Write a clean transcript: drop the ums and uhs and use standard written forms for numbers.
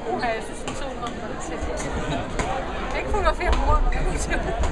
Oha, jeg synes, den så mig. Ikke fotografere på grund af